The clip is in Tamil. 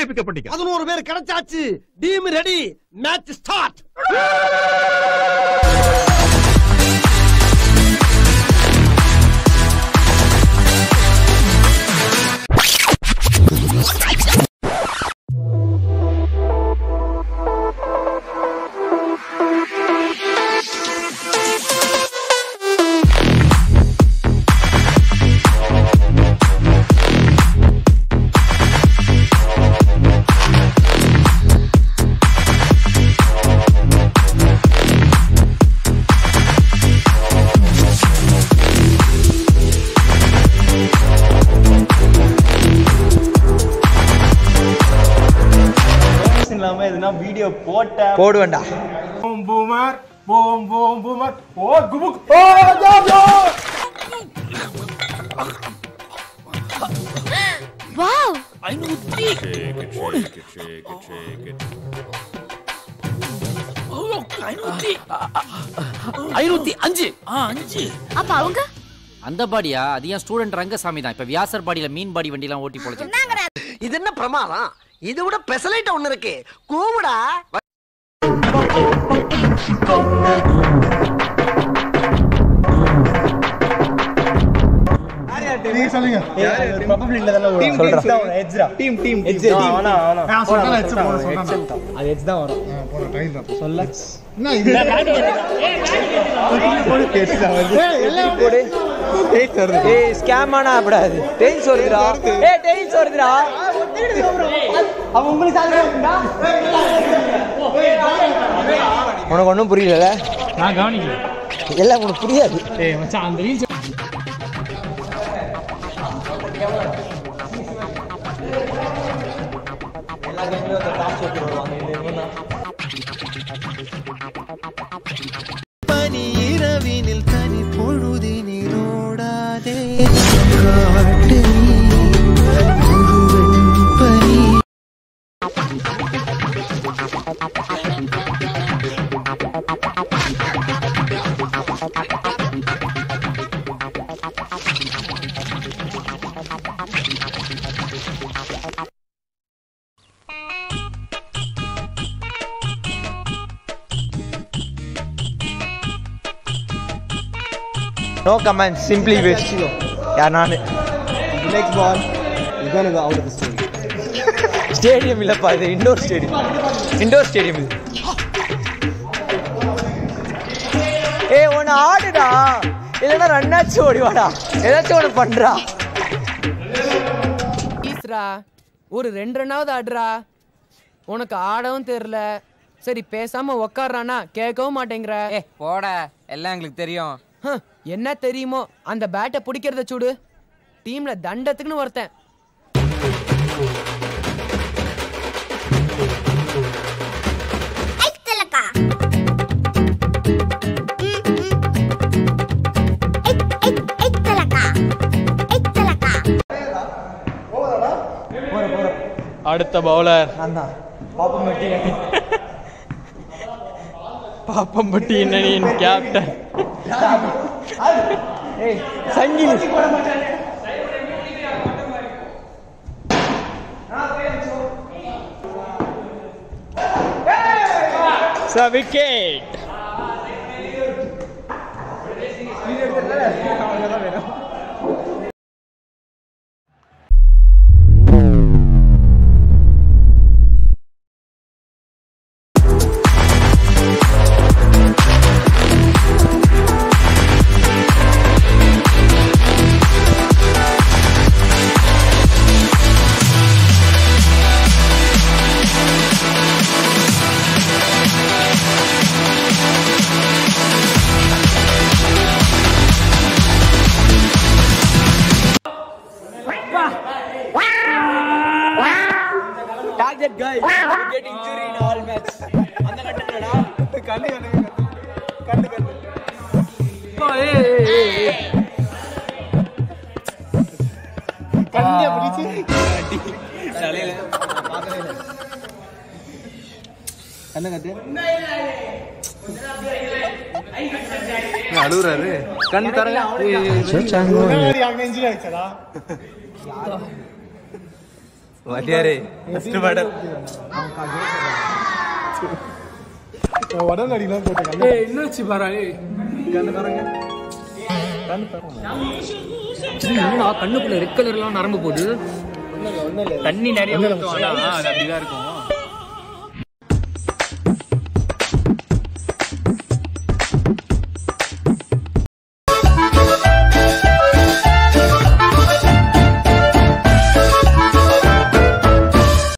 எங்கே பிக்கப் பண்ணிக்க 11 பேர் கிடைச்சாச்சு team ready match start video போடுவேன்டா boom boomer boom boom boomer oh குபுக் ஓ வாவ் 500 505 அப்ப அவங்க அந்த பாடியா அது ஏன் ஸ்டூடண்ட் ரங்கசாமி தான் இப்ப வியாசர் பாடியில மீன் பாடி வண்டி எல்லாம் ஓட்டி போல இது என்ன பிரமாதம் இது விட பெசலைட் ஒன்னு இருக்கு கூவுடா நீங்க சொல்லுங்க ப்ராபபிலி இல்ல தான வரும் சொல்றேன் எட்ஜ்ரா டீம் எட்ஜ் ஆனா சொல்றேன் எட்ஜ் போற சொல்றேன் அது எட்ஜ் தான் வரும் போற டைம் தான் சொல்ல என்ன இது போடு பேசுடா வந்து எல்லாம் போடு டேய்ஸ் வருது ஏய் ஸ்கேம் ஆனா அப்படாது டேய்ஸ் வருதுடா ஏய் டேய்ஸ் வருதுடா அவ உங்களுக்கு சால்வே இருக்குடா உனக்கு ஒண்ணும் புரியல நான் கவனிக்கல எல்லாம் உனக்கு புரியாது ஏய் மச்சான் அந்த ரீல்ஸ் எல்லா கேம்லயும் அந்த டாப் ஷாட் வருவாங்க இந்த இவனா பனி இரவினில் தனி பொழுதினில் ஓடாதே காட்டு பனி No comments, simply waste. Yeah, none. The next ball is gonna go out of the stadium. Stadium illa pa, the indoor stadium. Indoor stadium. Hey, one aadda. Illana run achu odi vada. Edachu one pandra. ஈஸ்ரா ஒரு 2 ரன்னாவது ஆடுறா உனக்கு ஆடவும் தெரியல சரி பேசாம உக்காடுறானா கேட்கவும் மாட்டேங்கிற போட எல்லாம் எங்களுக்கு தெரியும் என்ன தெரியுமோ அந்த பேட்டை பிடிக்கிறத சூடு டீம்ல தண்டத்துக்குன்னு ஒருத்தன் அடுத்த பவுலர் அண்ணா பாப்பம்பட்டி பாப்பம்பட்டி அணியின் கேப்டன் ஏய் சங்கிலி wicket Target guy, you get injury in all match. அந்த கட்டடடா கண்ணு ஓ ஏய் கண்ணே பிடிச்சு தலையில பாக்கவே இல்ல கண்ணு கட்டு அழுறாரு கண்ணு தரங்க இன்ஜுரி ஆயிச்சடா வாத்தியாரே ஃபர்ஸ்ட் பாடல் உடல் அடிலாம் போட்டேன். என்னாச்சு பாரா கண்ணுக்குள்ள ரெட் கலர்லாம் நரம்பு போகுது. தண்ணி நிறைய அப்படிதான் இருக்கும்.